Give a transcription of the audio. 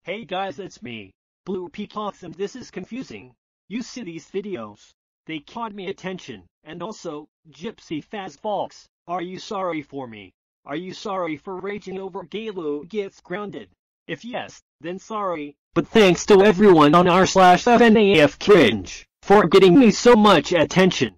Hey guys, it's me, Blue Peacocks, and this is confusing. You see these videos? They caught me attention, and also, Gipsy Fazfox, are you sorry for me? Are you sorry for raging over Galo gets grounded? If yes, then sorry, but thanks to everyone on r/FNAF cringe for getting me so much attention.